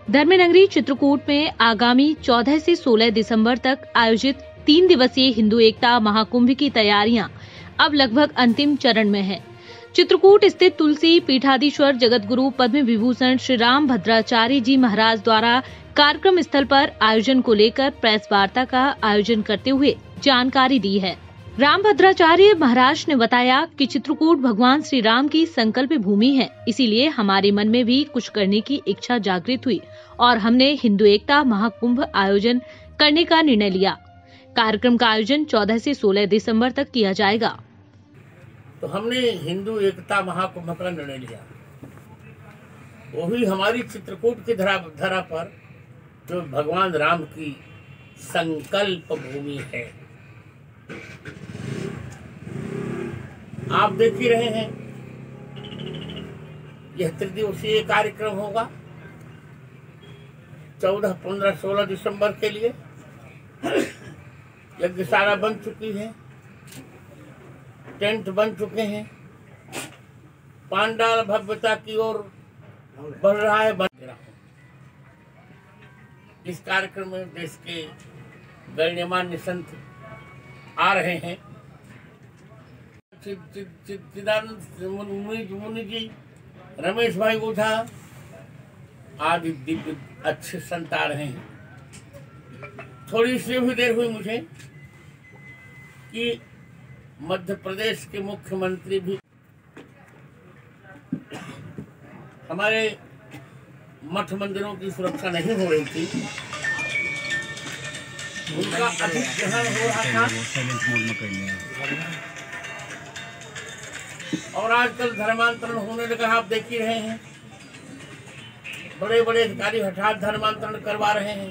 धर्मनगरी चित्रकूट में आगामी 14 से 16 दिसंबर तक आयोजित 3 दिवसीय हिंदू एकता महाकुंभ की तैयारियां अब लगभग अंतिम चरण में है। चित्रकूट स्थित तुलसी पीठाधीश्वर जगतगुरु पद्म विभूषण श्री राम भद्राचार्य जी महाराज द्वारा कार्यक्रम स्थल पर आयोजन को लेकर प्रेस वार्ता का आयोजन करते हुए जानकारी दी है। राम भद्राचार्य महाराज ने बताया कि चित्रकूट भगवान श्री राम की संकल्प भूमि है, इसीलिए हमारे मन में भी कुछ करने की इच्छा जागृत हुई और हमने हिंदू एकता महाकुंभ आयोजन करने का निर्णय लिया। कार्यक्रम का आयोजन 14 से 16 दिसंबर तक किया जाएगा। तो हमने हिंदू एकता महाकुंभ का निर्णय लिया, वही हमारी चित्रकूट की धरा पर जो भगवान राम की संकल्प भूमि है। आप देख ही रहे हैं, यह त्रिदिवसीय कार्यक्रम होगा 14, 15, 16 दिसंबर के लिए। यज्ञशाला बन चुकी है, टेंट बन चुके हैं, पांडाल भव्यता की ओर बढ़ रहा है। इस कार्यक्रम में देश के गण्यमान्य संत आ रहे हैं। चिदानंद मुनि जी, रमेश भाई ओझा आदि दिव्य अच्छे संत आ रहे हैं। थोड़ी सी भी देर हुई मुझे कि मध्य प्रदेश के मुख्यमंत्री भी हमारे मठ मंदिरों की सुरक्षा नहीं हो रही थी, उनका अधिक ध्यान हो रहा था। और आजकल धर्मांतरण होने लगा, आप देख ही रहे हैं, बड़े बड़े अधिकारी हठात धर्मांतरण करवा रहे हैं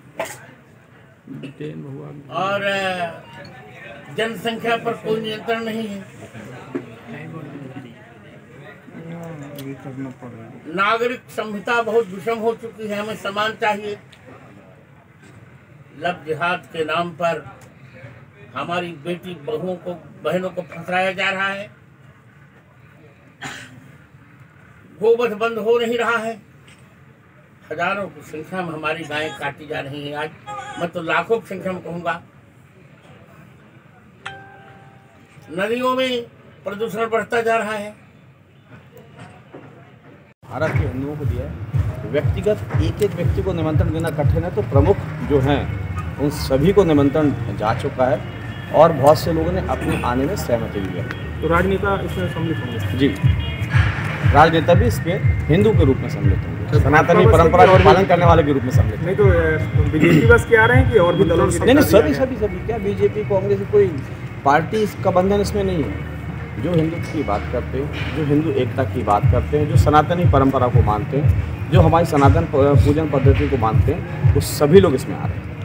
और जनसंख्या पर कोई नियंत्रण नहीं है। नागरिक संहिता बहुत विषम हो चुकी है, हमें सम्मान चाहिए। लव जिहाद के नाम पर हमारी बेटी बहनों को फंसाया जा रहा है। गोवध बंद हो नहीं रहा है। हजारों की संख्या में हमारी गायें काटी जा रही हैं। आज मैं तो लाखों की संख्या में कहूँगा। नदियों में प्रदूषण बढ़ता जा रहा है। भारत के हिंदुओं को दिया है, व्यक्तिगत एक व्यक्ति को निमंत्रण देना कठिन है, तो प्रमुख जो हैं उन सभी को निमंत्रण जा चुका है और बहुत से लोगों ने अपने आने में सहमति दी है। तो राजनेता इसमें सम्मिलित होंगे? जी, राजनेता भी इसमें हिंदू के रूप में सम्मिलित होंगे, सनातनी परंपरा का पालन करने वाले के रूप में सम्मिलित। नहीं तो बीजेपी बस के आ रहे हैं कि और भी दलों? नहीं, सभी क्या बीजेपी कांग्रेस कोई पार्टी का बंधन इसमें नहीं है। जो हिंदुत्व की बात करते हैं, जो हिंदू एकता की बात करते हैं, जो सनातनी परंपरा को मानते हैं, जो हमारी सनातन पूजन पद्धति को मानते हैं, वो सभी लोग इसमें आ रहे हैं।